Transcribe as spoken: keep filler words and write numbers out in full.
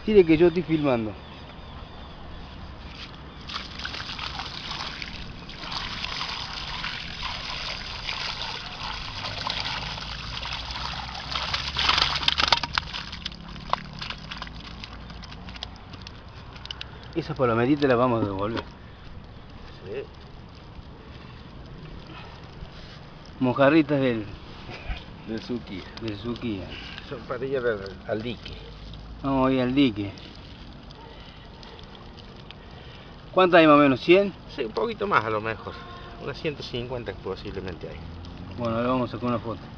Tire que yo estoy filmando. Esas palometitas las vamos a devolver. Sí. Mojarritas del, Del Suquía. del Suquía. Son para ir al, al dique. Vamos a ir al dique. ¿Cuántas hay más o menos? ¿cien? Sí, un poquito más a lo mejor. Unas ciento cincuenta posiblemente hay. Bueno, ahora vamos a sacar una foto.